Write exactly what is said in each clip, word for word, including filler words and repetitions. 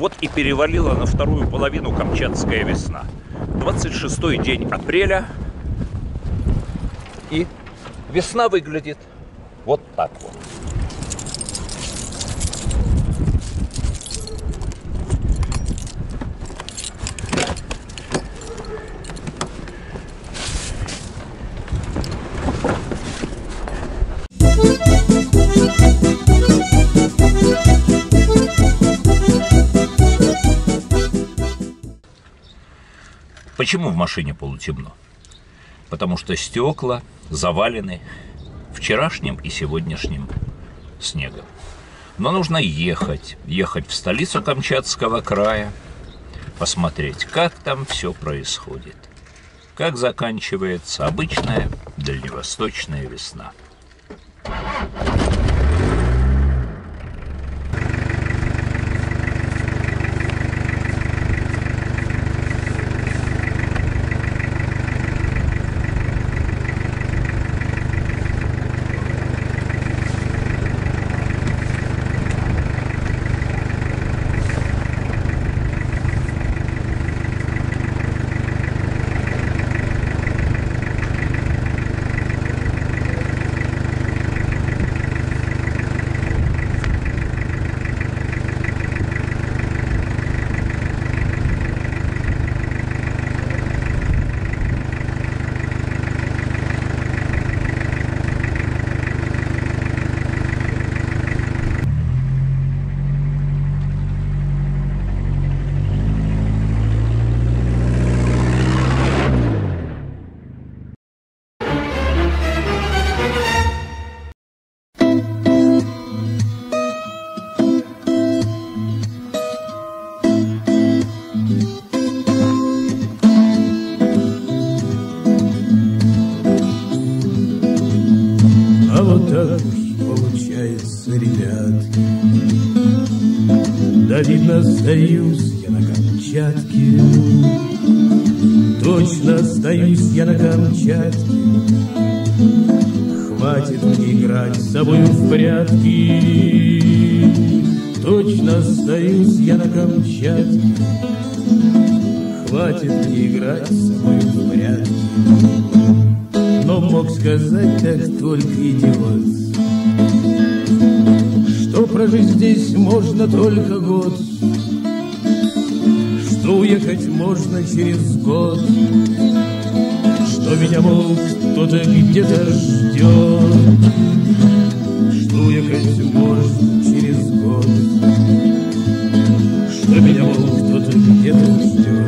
Вот и перевалила на вторую половину камчатская весна. двадцать шестой день апреля. И весна выглядит вот так вот. Почему в машине полутемно? Потому что стекла завалены вчерашним и сегодняшним снегом. Но нужно ехать, ехать в столицу Камчатского края, посмотреть, как там все происходит, как заканчивается обычная дальневосточная весна. Так уж получается, ребятки. Да видно, остаюсь я на Камчатке. Точно остаюсь я на Камчатке. Хватит мне играть с собою в прятки. Точно остаюсь я на Камчатке. Хватит мне играть с собою в прятки. Но мог сказать так только идиот, что прожить здесь можно только год, что уехать можно через год, что меня, мол, кто-то где-то ждет, что уехать можно через год, что меня, мол, кто-то где-то ждет.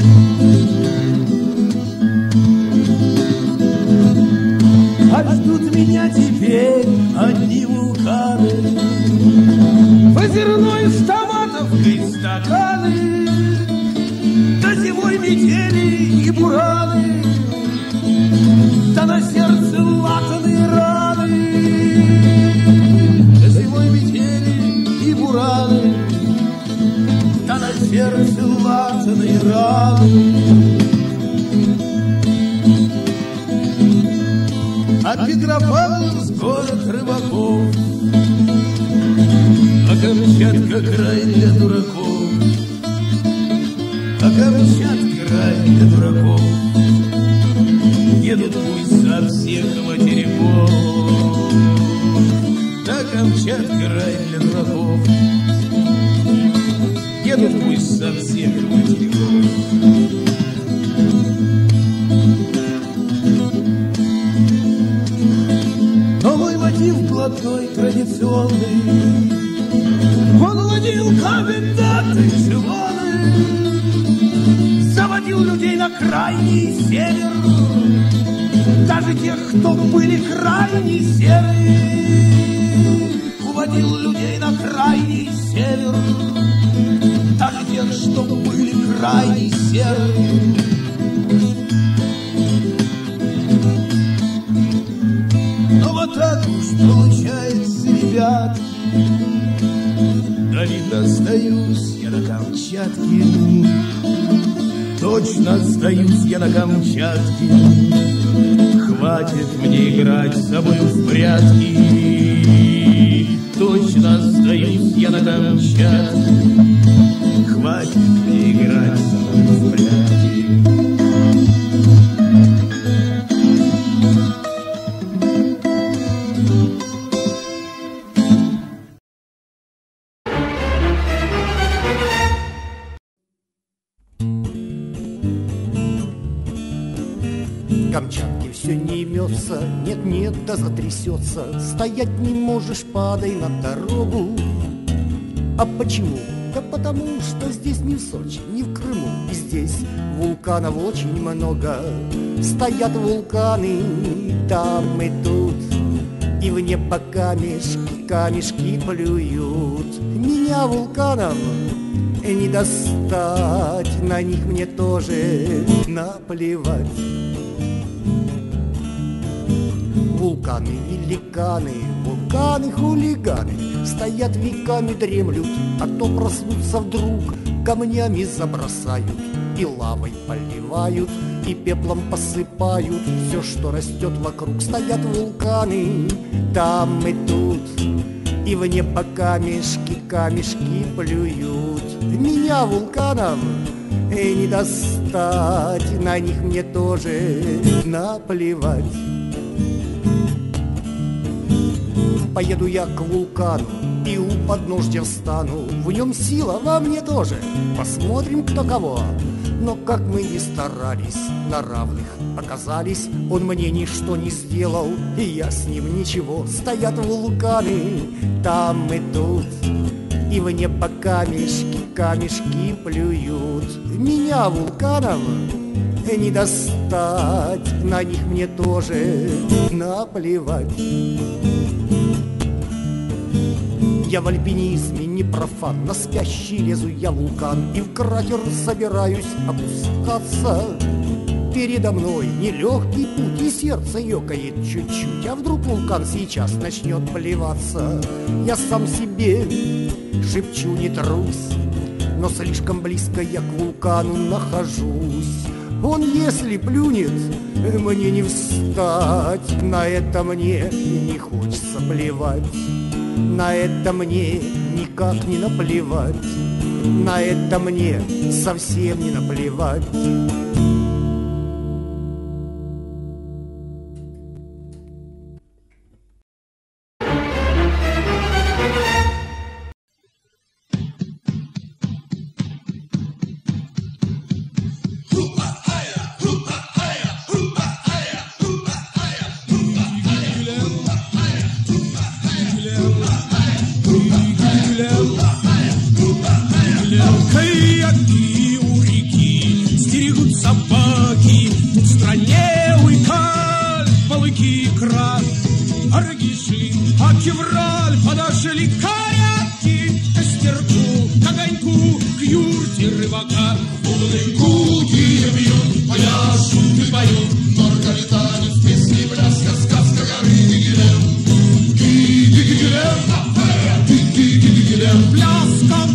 А ждут меня теперь одни вулканы, озерной с томатовкой стаканы, да зимой метели и бураны, да на сердце латаные раны, да зимой метели и бураны, да на сердце латаные раны. А Петропавловск город рыбаков, а Камчатка край для дураков, а Камчатка край для дураков. Едут пусть со всех материков, а Камчатка край для дураков. Едут пусть со всех материков. Блатной традиционный, он ловил коменданты Чулоны, заводил людей на крайний север, даже тех, кто были крайне серые, уводил людей на крайний север, даже тех, что были крайне серые. Так уж получается, ребят, да видно, остаюсь я на Камчатке. Точно остаюсь я на Камчатке. Хватит мне играть с собой в прятки. Точно остаюсь я на Камчатке. Хватит Камчатке все не имется, нет-нет, да затрясется. Стоять не можешь, падай на дорогу. А почему? Да потому что здесь не в Сочи, не в Крыму. И здесь вулканов очень много. Стоят вулканы там и тут, и в небо камешки, камешки плюют. Меня вулканом не достать, на них мне тоже наплевать. Вулканы, великаны, вулканы-хулиганы стоят веками, дремлют, а то проснутся вдруг, камнями забросают и лавой поливают, и пеплом посыпают все, что растет вокруг. Стоят вулканы там и тут, и в небо камешки, камешки плюют. Меня вулканом не достать, на них мне тоже наплевать. Поеду я к вулкану и у подножья встану. В нем сила, во мне тоже. Посмотрим, кто кого. Но как мы ни старались, на равных оказались. Он мне ничто не сделал, и я с ним ничего. Стоят вулканы там и тут, и в небо камешки, камешки плюют. Меня вулканом не достать, на них мне тоже наплевать. Я в альпинизме не профан, на спящий лезу я вулкан, и в кратер собираюсь опускаться. Передо мной нелегкий путь, и сердце ёкает чуть-чуть. А вдруг вулкан сейчас начнет плеваться? Я сам себе шепчу, не трусь, но слишком близко я к вулкану нахожусь. Он, если плюнет, мне не встать. На это мне не хочется плевать. На это мне никак не наплевать. На это мне совсем не наплевать. Каяки у реки стерегут собаки. Тут в стране уйкаль, балыки, икра, аргиши, акевраль. Подошли каяки к костерку, к огоньку, к юрте рыбака. Бубны гулки бьют, пляшут и поют. Норгалитанец, песни, пляска, сказка горы Дигилем. Дигилем, Дигилем, пляска,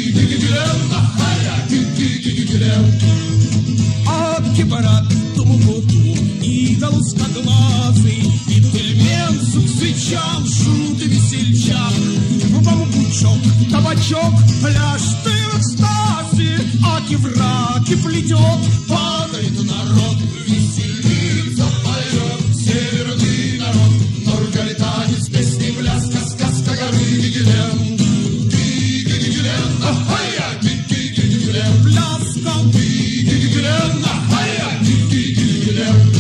а кипарат тумукуту, идол узкоглазый, и тельменцу к свечам шут и весельчак. В бамбучок, табачок, пляж ты в экстазе, а кивраки плетет, падает народ, веселится, поет северный народ. Норгалитанец, песни, пляска, сказка горы Дигилем. Дигилем, ахая, Дигилем, пляска, Дигилем, ахая, Дигилем.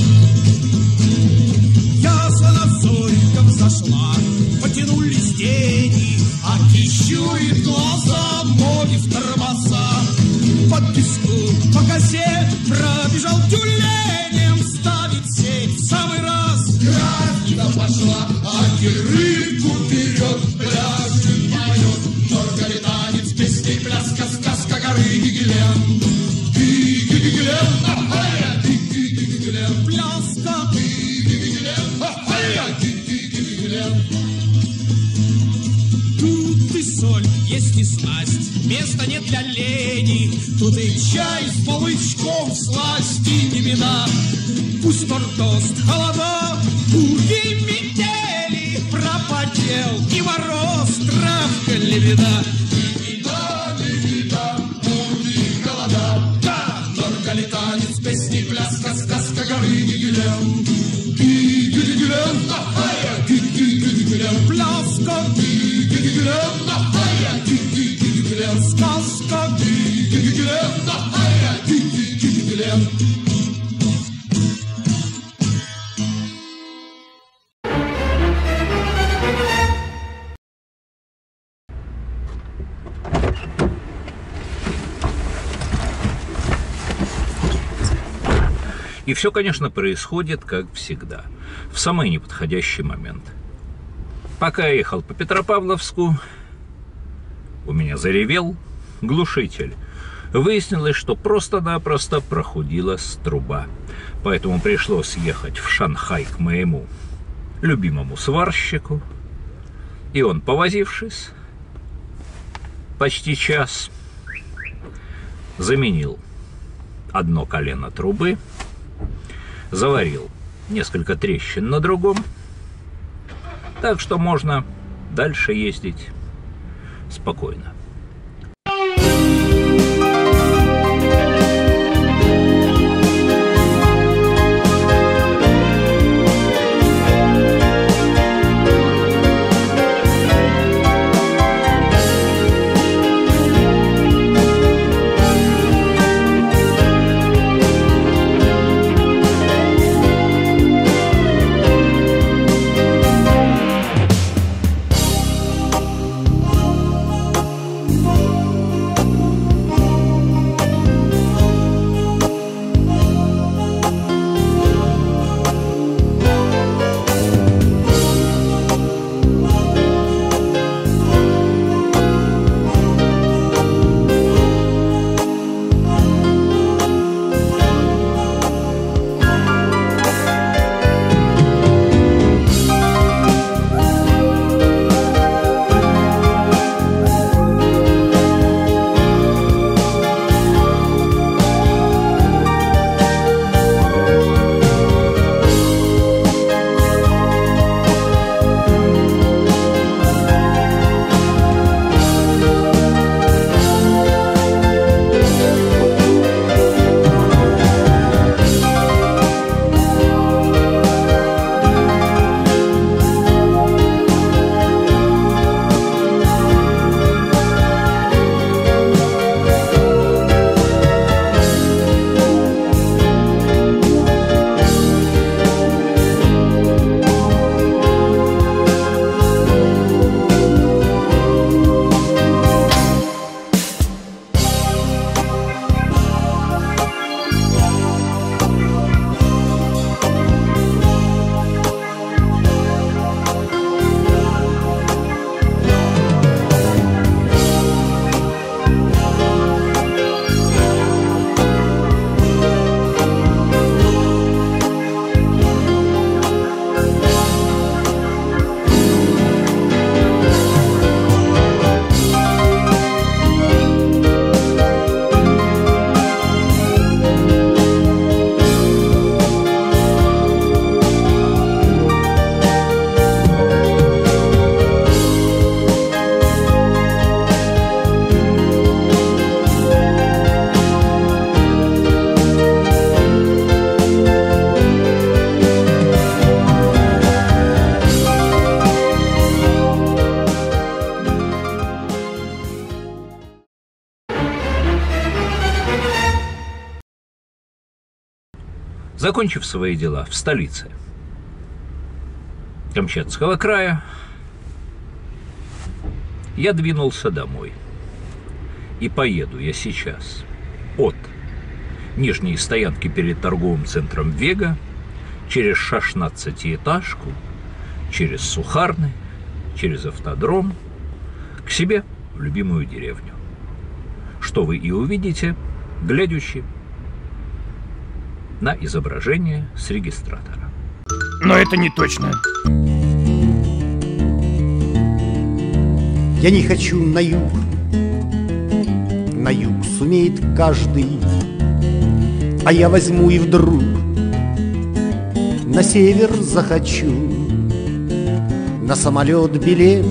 Ясно на зорька взошла, потянулись тени, а щует глаза, ноги в тормоза. По песку, по косе пробежал тюленем, ставит сеть в самый раз. Графиня пошла, а рыбку берет, пляшет, поет. Норгалитанец, песни, пляска, сказка горы Дигилем. Дигилем, ахая, Дигилем, пляска, Дигилем, ахая, Дигилем. Тут и соль, есть и снасть, места нет для лени. Тут и чай с полычком, сласти не беда. Пусть тордост, холода, бурги, метели, пропотел и мороз, травка лебеда. Лебеда, лебеда, бурги, холода. Да, норгалитанец, песни, пляска, сказка горы Дигилем. Дигилем, ахая, Дигилем, пляска, Дигилем, ахая, Дигилем, сказка, Дигилем, ахая, Дигилем. И все, конечно, происходит, как всегда, в самый неподходящий момент. Пока я ехал по Петропавловску, у меня заревел глушитель. Выяснилось, что просто-напросто прохудилась труба. Поэтому пришлось ехать в Шанхай к моему любимому сварщику. И он, повозившись почти час, заменил одно колено трубы, заварил несколько трещин на другом, так что можно дальше ездить спокойно. Закончив свои дела в столице Камчатского края, я двинулся домой. И поеду я сейчас от нижней стоянки перед торговым центром «Вега» через шестнадцатиэтажку, через Сухарный, через автодром к себе в любимую деревню. Что вы и увидите, глядячи на изображение с регистратора. Но это не точно. Я не хочу на юг, на юг сумеет каждый, а я возьму и вдруг на север захочу. На самолет билет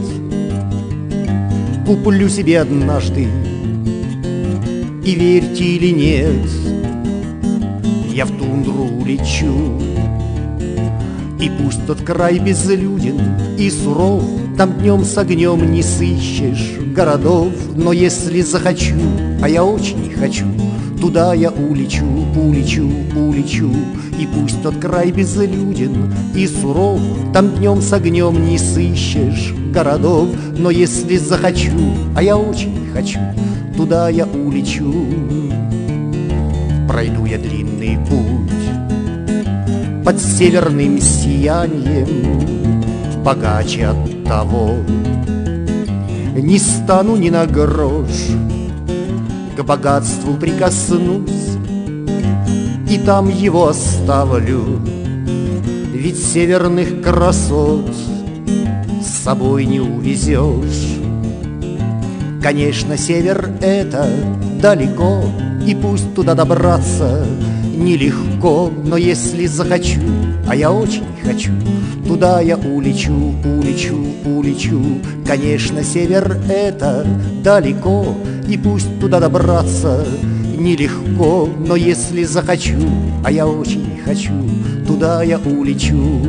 куплю себе однажды, и верьте или нет, я в тундру лечу. И пусть тот край безлюден и суров, там днем с огнем не сыщешь городов. Но если захочу, а я очень хочу, туда я улечу, улечу, улечу. И пусть тот край безлюден и суров, там днем с огнем не сыщешь городов. Но если захочу, а я очень хочу, туда я улечу. Пройду я длинный путь под северным сиянием, богаче от того. Не стану ни на грош, к богатству прикоснусь, и там его оставлю, ведь северных красот с собой не увезешь. Конечно, север — это далеко, и пусть туда добраться нелегко, но если захочу, а я очень хочу, туда я улечу, улечу, улечу. Конечно, север — это далеко, и пусть туда добраться нелегко, но если захочу, а я очень хочу, туда я улечу.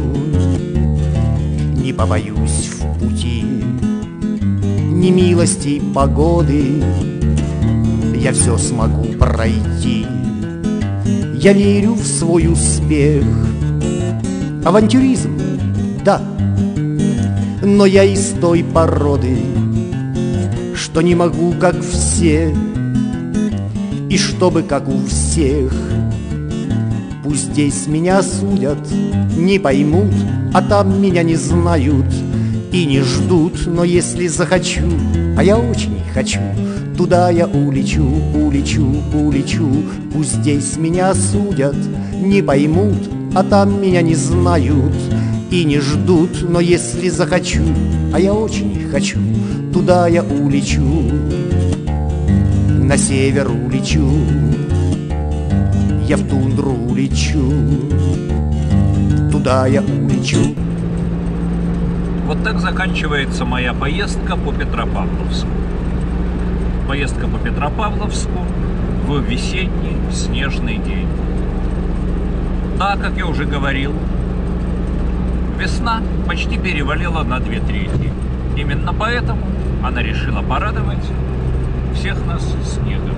Не побоюсь в пути ни милости погоды, я все смогу пройти. Я верю в свой успех. Авантюризм, да, но я из той породы, что не могу, как все, и чтобы, как у всех. Пусть здесь меня судят, не поймут, а там меня не знают и не ждут, но если захочу, а я очень хочу, туда я улечу, улечу, улечу. Пусть здесь меня судят, не поймут, а там меня не знают и не ждут, но если захочу, а я очень хочу, туда я улечу. На север улечу, я в тундру улечу, туда я улечу. Вот так заканчивается моя поездка по Петропавловску. Поездка по Петропавловску в весенний снежный день. Да, как я уже говорил, весна почти перевалила на две трети. Именно поэтому она решила порадовать всех нас снегом.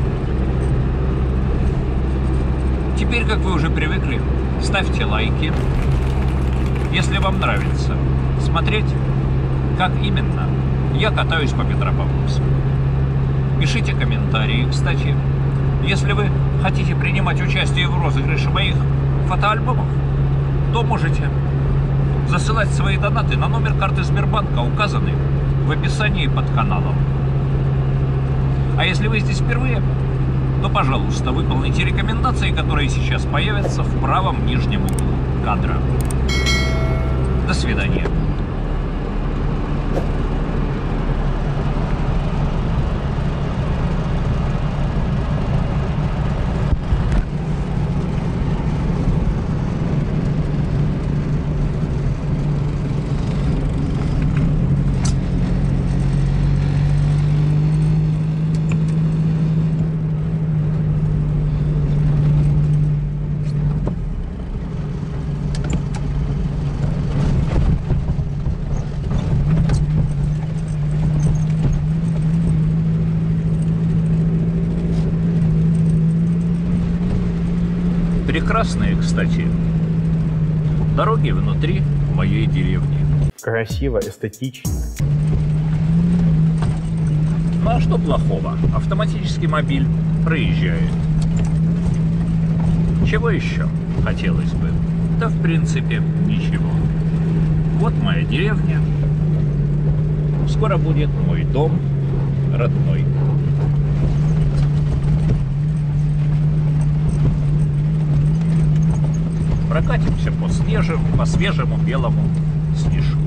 Теперь, как вы уже привыкли, ставьте лайки, если вам нравится смотреть, как именно я катаюсь по Петропавловску. Пишите комментарии. Кстати, если вы хотите принимать участие в розыгрыше моих фотоальбомов, то можете засылать свои донаты на номер карты Сбербанка, указанный в описании под каналом. А если вы здесь впервые, то, пожалуйста, выполните рекомендации, которые сейчас появятся в правом нижнем углу кадра. До свидания. Прекрасные, кстати, дороги внутри моей деревни. Красиво, эстетично. Ну а что плохого? Автоматический мобиль проезжает. Чего еще хотелось бы? Да, в принципе, ничего. Вот моя деревня. Скоро будет мой дом родной. Прокатимся по свежему, по свежему белому снежку.